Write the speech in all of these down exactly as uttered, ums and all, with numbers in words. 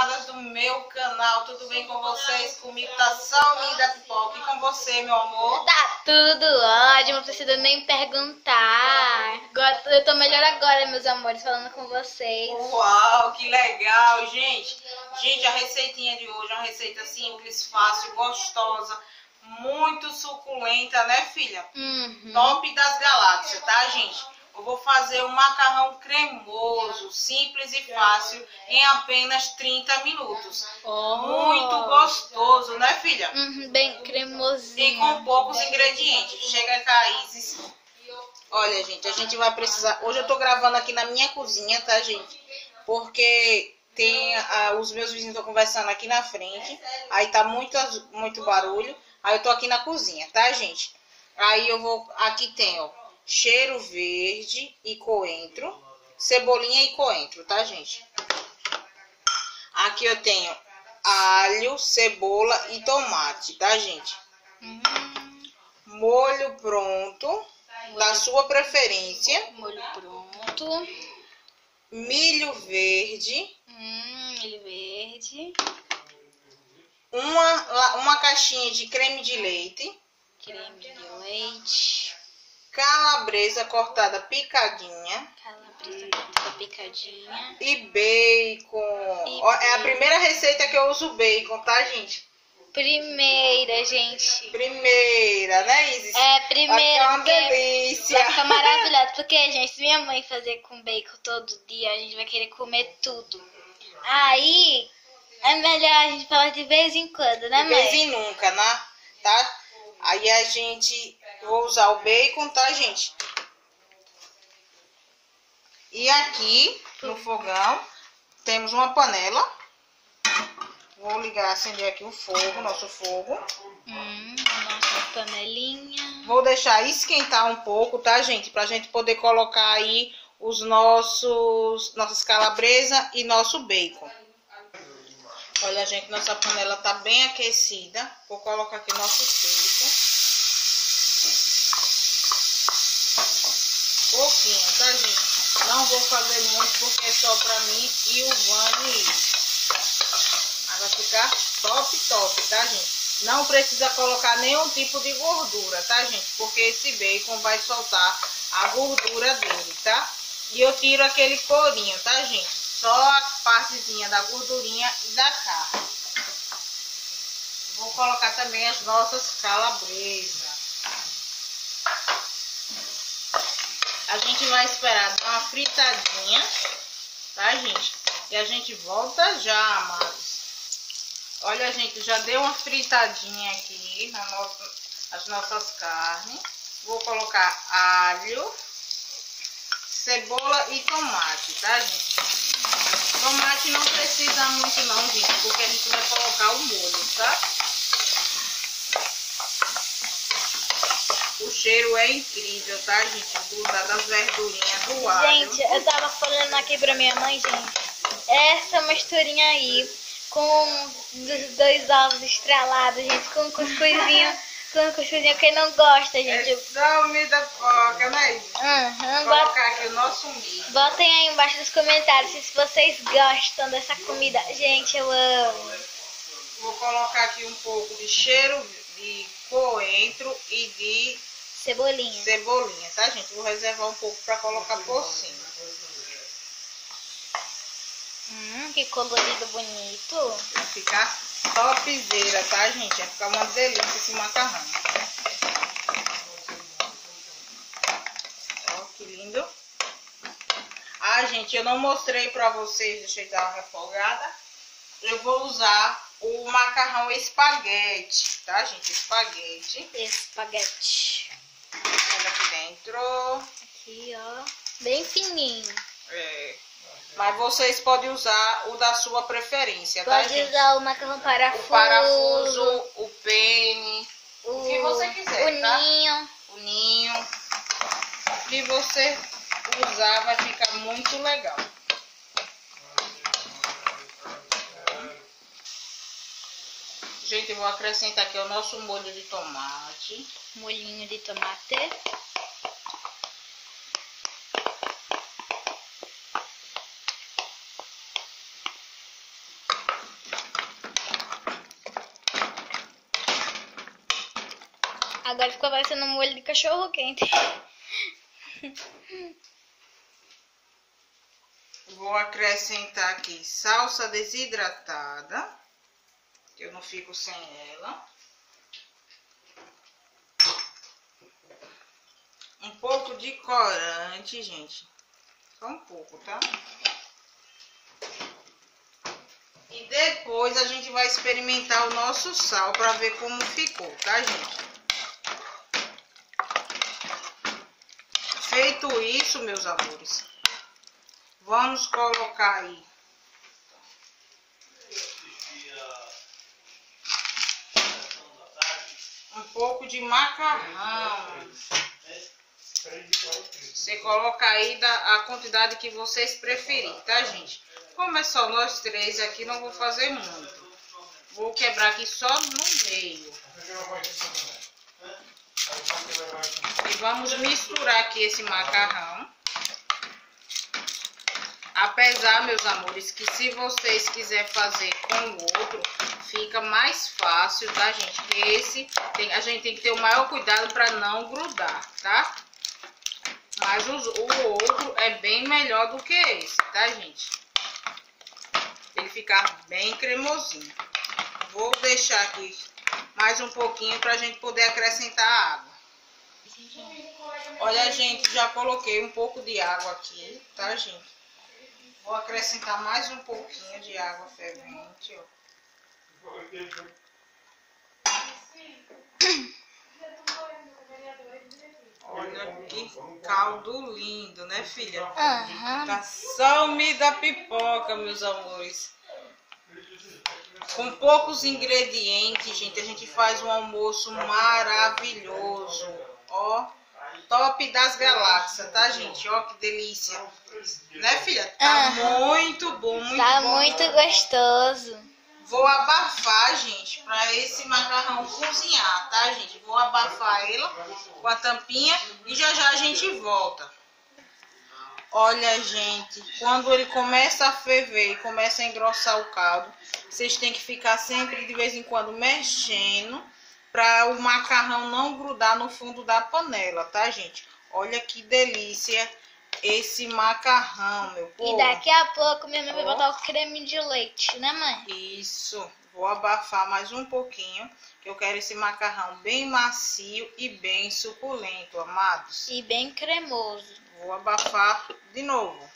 amadas do meu canal, tudo bem com vocês? Comigo tá Salminha da Pipoca e com você, meu amor? Tá tudo ótimo, não precisa nem perguntar. Agora, eu tô melhor agora, meus amores, falando com vocês. Uau, que legal, gente! Gente, a receitinha de hoje é uma receita simples, fácil, gostosa, muito suculenta, né, filha? Uhum. Top das galáxias, tá, gente? Eu vou fazer um macarrão cremoso, simples e fácil, em apenas trinta minutos. Oh. Muito gostoso, né, filha? Uhum, bem cremosinho. E com poucos ingredientes. Chega cá, Isis. Olha, gente, a gente vai precisar... Hoje eu tô gravando aqui na minha cozinha, tá, gente? Porque tem ah, os meus vizinhos estão conversando aqui na frente. Aí tá muito, muito barulho. Aí eu tô aqui na cozinha, tá, gente? Aí eu vou... Aqui tem, ó, cheiro verde e coentro, cebolinha e coentro, tá, gente? Aqui eu tenho alho, cebola e tomate, tá, gente? Hum. Molho pronto, da sua preferência. Molho pronto. Milho verde. Hum, milho verde. Uma, uma caixinha de creme de leite. Creme de leite. Calabresa cortada picadinha. Calabresa cortada picadinha. E bacon. E Ó, é a primeira receita que eu uso bacon, tá, gente? Primeira, gente. Primeira, né, Isis? É, primeira. Vai ficar uma porque delícia. Vai ficar maravilhoso. Porque, gente, se minha mãe fazer com bacon todo dia, a gente vai querer comer tudo. Aí, é melhor a gente falar de vez em quando, né, De mãe? vez em nunca, né? Tá? Aí a gente... Vou usar o bacon, tá, gente? E aqui, no fogão, temos uma panela. Vou ligar, acender aqui o fogo, nosso fogo. Hum, a nossa panelinha. Vou deixar esquentar um pouco, tá, gente? Pra gente poder colocar aí os nossos... Nossas calabresas e nosso bacon. Olha, gente, nossa panela tá bem aquecida. Vou colocar aqui nosso bacon. Pouquinho, tá, gente? Não vou fazer muito porque é só pra mim e o Vani. Mas vai ficar top, top, tá, gente? Não precisa colocar nenhum tipo de gordura, tá, gente? Porque esse bacon vai soltar a gordura dele, tá? E eu tiro aquele corinho, tá, gente? Só a partezinha da gordurinha e da carne. Vou colocar também as nossas calabresas. A gente vai esperar dar uma fritadinha, tá, gente? E a gente volta já, amados. Olha, gente, já deu uma fritadinha aqui na nossa, as nossas carnes. Vou colocar alho, cebola e tomate, tá, gente? Tomate não precisa muito não, gente, porque a gente vai colocar o molho, tá? O cheiro é incrível, tá, gente? Do, das verdurinhas do alho. Gente, eu tava falando aqui pra minha mãe, gente. Essa misturinha aí, com os dois ovos estralados, gente, com um cuscuzinho, com um cuscuzinho, quem não gosta, gente. É só o milho da foca, né? Uhum, Vou colocar aqui o nosso milho. Botem aí embaixo nos comentários se vocês gostam dessa comida. Gente, eu amo. Vou colocar aqui um pouco de cheiro de coentro e de Cebolinha. Cebolinha, tá, gente? Vou reservar um pouco pra colocar por cima. Hum, que colorido bonito. Vai ficar topzera, tá, gente? Vai ficar uma delícia esse macarrão. Ó, que lindo. Ah, gente, eu não mostrei pra vocês, deixa eu dar uma refogada. Eu vou usar o macarrão espaguete, tá, gente? Espaguete. Espaguete. Olha aqui dentro. Aqui, ó. Bem fininho. É. Mas vocês podem usar o da sua preferência, tá, Pode gente? usar o macarrão parafuso. O parafuso, o pene, o, o que você quiser, o tá? ninho. O ninho. O que você usar vai ficar muito legal. Gente, eu vou acrescentar aqui o nosso molho de tomate. Molhinho de tomate. Agora ficou parecendo um molho de cachorro quente. Vou acrescentar aqui salsa desidratada, que eu não fico sem ela. Um pouco de corante, gente. Só um pouco, tá? E depois a gente vai experimentar o nosso sal para ver como ficou, tá, gente? Feito isso, meus amores, vamos colocar aí um pouco de macarrão. Você coloca aí da, a quantidade que vocês preferirem, tá, gente? Como é só nós três aqui, não vou fazer muito. Vou quebrar aqui só no meio. E vamos misturar aqui esse macarrão. Apesar, meus amores, que se vocês quiserem fazer com o outro, fica mais fácil, tá, gente? Porque esse, tem, a gente tem que ter o maior cuidado para não grudar, tá? Mas os, o outro é bem melhor do que esse, tá, gente? Ele fica bem cremosinho. Vou deixar aqui mais um pouquinho pra gente poder acrescentar a água. Olha, gente, já coloquei um pouco de água aqui, tá, gente? Vou acrescentar mais um pouquinho de água fervente, ó. Olha que caldo lindo, né, filha? Uhum. Tá só umida pipoca, meus amores. Com poucos ingredientes, gente, a gente faz um almoço maravilhoso. Ó, top das galáxias, tá, gente? Ó, que delícia. Né, filha? Tá Uhum. muito bom, muito Tá bom. muito gostoso. Vou abafar, gente, para esse macarrão cozinhar, tá, gente? Vou abafar ela com a tampinha e já já a gente volta. Olha, gente, quando ele começa a ferver e começa a engrossar o caldo, vocês têm que ficar sempre, de vez em quando, mexendo para o macarrão não grudar no fundo da panela, tá, gente? Olha que delícia esse macarrão, meu povo. E daqui a pouco minha mãe vai Ó. botar o creme de leite, né, mãe? Isso, vou abafar mais um pouquinho, que eu quero esse macarrão bem macio e bem suculento, amados. E bem cremoso. Vou abafar de novo.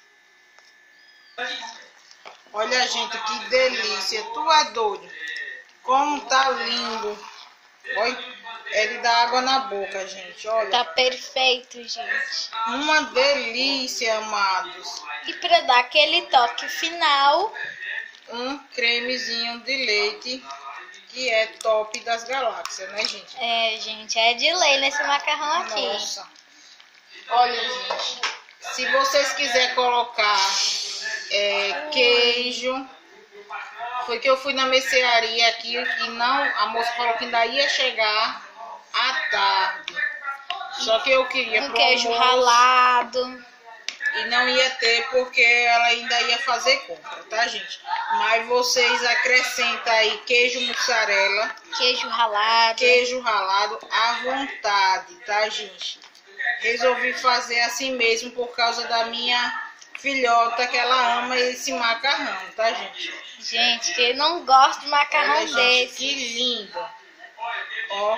Olha, gente, que delícia. Tu é doido. Como tá lindo. Olha, ele dá água na boca, gente. Olha. Tá perfeito, gente. Uma delícia, amados. E pra dar aquele toque final, Um cremezinho de leite, que é top das galáxias, né, gente? é, gente, é de lei nesse macarrão aqui. Nossa. Olha, gente, se vocês quiserem colocar é, queijo, foi que eu fui na mercearia aqui e não, a moça falou que ainda ia chegar à tarde. Só que eu queria Um pro queijo almoço ralado. e não ia ter porque ela ainda ia fazer compra, tá, gente? Mas vocês acrescentam aí queijo mussarela, Queijo ralado. queijo ralado à vontade, tá, gente? Resolvi fazer assim mesmo por causa da minha filhota, que ela ama esse macarrão, tá, gente? Gente, que não gosta de macarrão Olha, gente, desse. que lindo. Ó.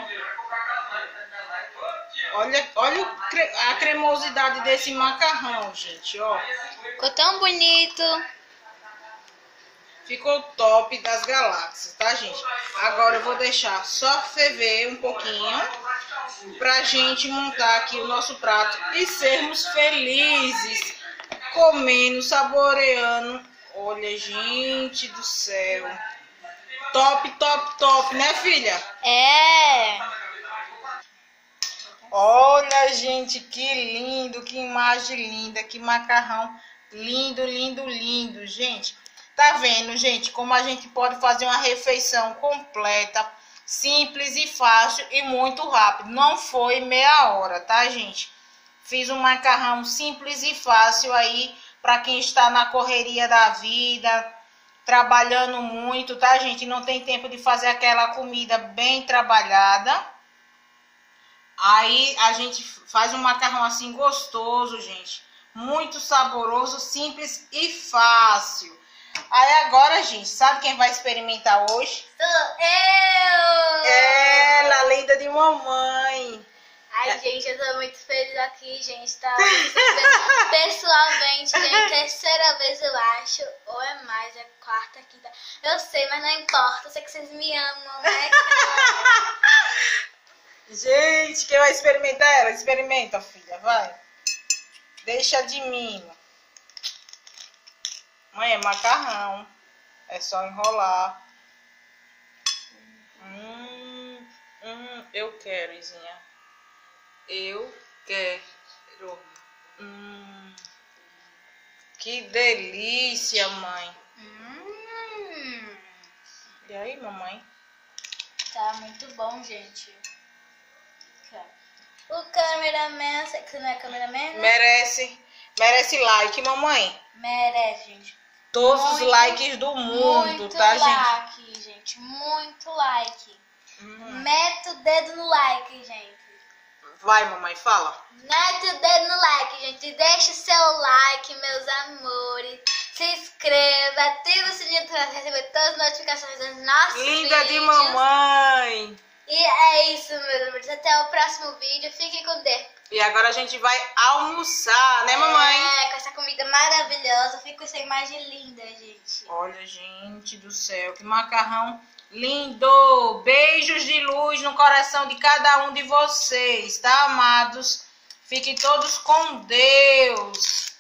Olha, olha o cre- a cremosidade desse macarrão, gente, ó. Ficou tão bonito. Ficou top das galáxias, tá, gente? Agora eu vou deixar só ferver um pouquinho pra gente montar aqui o nosso prato e sermos felizes comendo, saboreando. Olha, gente do céu. Top, top, top, né, filha? É. Olha, gente, que lindo, que imagem linda, que macarrão lindo, lindo, lindo, gente. Tá vendo, gente, como a gente pode fazer uma refeição completa, simples e fácil e muito rápido. Não foi meia hora, tá, gente? Fiz um macarrão simples e fácil aí para quem está na correria da vida, trabalhando muito, tá, gente? Não tem tempo de fazer aquela comida bem trabalhada. Aí a gente faz um macarrão assim gostoso, gente. Muito saboroso, simples e fácil. Aí agora, gente, sabe quem vai experimentar hoje? Sou eu! Ela, a linda de mamãe. Ai, É. gente, eu tô muito feliz aqui, gente. Tá pessoalmente, gente, terceira vez eu acho. Ou é mais, é quarta, quinta. Eu sei, mas não importa. Eu sei que vocês me amam, né? Gente, quem vai experimentar ela? Experimenta, filha, vai. Deixa de mim. Mãe, é macarrão. É só enrolar. Hum, hum, eu quero, Izinha. Eu quero. Hum, que delícia, mãe. Hum, E aí, mamãe? tá muito bom, gente. O cameraman, sei que você não é cameraman, né? Merece, merece like, mamãe. Merece, gente. Todos Muito, os likes do mundo, muito tá, gente? like, gente. Muito like. Hum. Mete o dedo no like, gente. Vai, mamãe, fala. Mete o dedo no like, gente. Deixa o seu like, meus amores. Se inscreva, ativa o sininho para receber todas as notificações dos nossos Linda vídeos. de mamãe. E é isso, meus amores. Até o próximo vídeo. Fiquem com Deus. E agora a gente vai almoçar, né, mamãe? É, com essa comida maravilhosa. Fico sem imagem linda, gente. Olha, gente do céu, que macarrão lindo. Beijos de luz no coração de cada um de vocês, tá, amados? Fiquem todos com Deus.